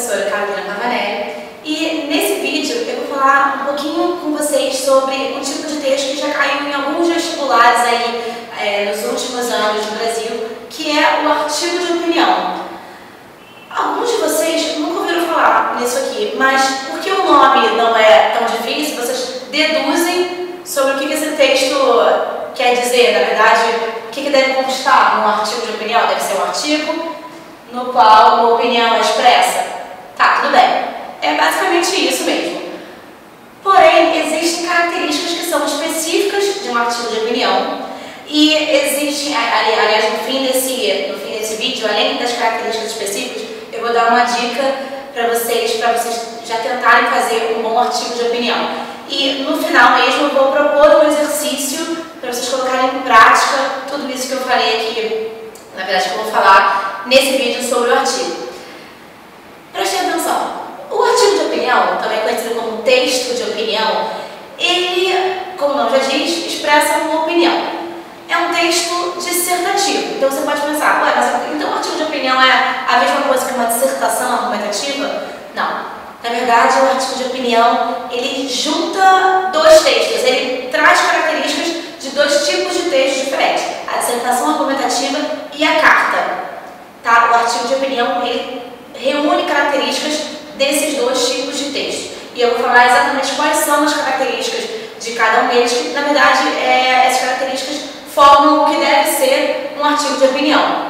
professora Carolina Pavanelli, e nesse vídeo eu vou falar um pouquinho com vocês sobre um tipo de texto que já caiu em alguns vestibulares aí nos últimos anos no Brasil, que é o artigo de opinião. Alguns de vocês nunca ouviram falar nisso aqui, mas porque o nome não é tão difícil, vocês deduzem sobre o que esse texto quer dizer. Na verdade, o que deve constar num artigo de opinião? Deve ser um artigo no qual uma opinião é expressa. Tá, tudo bem. É basicamente isso mesmo. Porém, existem características que são específicas de um artigo de opinião e existem, aliás, no fim desse vídeo, além das características específicas, eu vou dar uma dica para vocês já tentarem fazer um bom artigo de opinião. E no final mesmo eu vou propor um exercício para vocês colocarem em prática tudo isso que eu falei aqui, na verdade que eu vou falar nesse vídeo sobre o artigo. Prestem atenção. O artigo de opinião, também conhecido como texto de opinião, ele, como o nome já diz, expressa uma opinião. É um texto dissertativo. Então você pode pensar, ué, mas então o artigo de opinião é a mesma coisa que uma dissertação argumentativa? Não. Na verdade, o artigo de opinião, ele junta dois textos, ele traz características de dois tipos de textos diferentes, a dissertação argumentativa e a carta. Tá? O artigo de opinião, ele reúne características desses dois tipos de texto. E eu vou falar exatamente quais são as características de cada um deles, que na verdade essas características formam o que deve ser um artigo de opinião.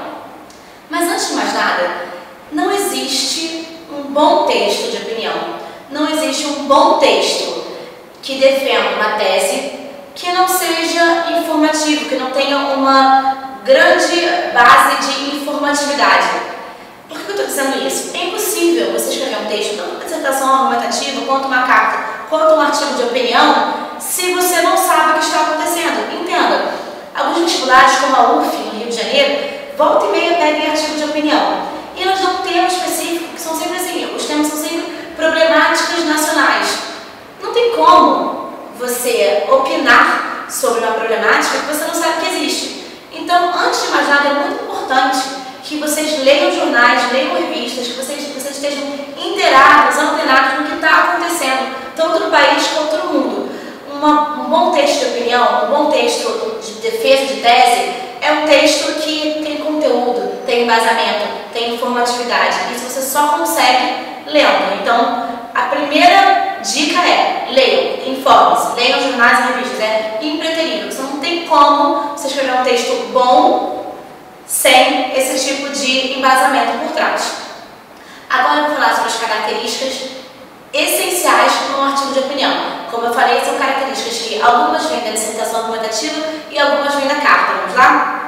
Mas antes de mais nada, não existe um bom texto de opinião. Não existe um bom texto que defenda uma tese que não seja informativo, que não tenha uma grande base de informatividade. Por que eu estou dizendo isso? É impossível você escrever um texto, tanto uma dissertação argumentativa, quanto uma carta, quanto um artigo de opinião, se você não sabe o que está acontecendo. Entenda, alguns vestibulares, como a UF, no Rio de Janeiro, volta e meia pedem artigo de opinião. E eles dão um tema específico, que são sempre assim, os temas são sempre problemáticas nacionais. Não tem como você opinar sobre uma problemática que você não sabe que existe. Então, antes de mais nada, é muito importante que vocês leiam jornais, leiam revistas, que vocês estejam inteirados, antenados no que está acontecendo, tanto no país quanto no mundo. Um bom texto de opinião, um bom texto de defesa de tese, é um texto que tem conteúdo, tem embasamento, tem informatividade. Isso você só consegue lendo. Então, a primeira dica é: leiam, informem-se, leiam jornais e revistas. É impreterível. Você não tem como você escrever um texto bom sem esse tipo de embasamento por trás. Agora eu vou falar sobre as características essenciais para um artigo de opinião. Como eu falei, são características que algumas vêm da dissertação argumentativa e algumas vêm da carta. Vamos lá?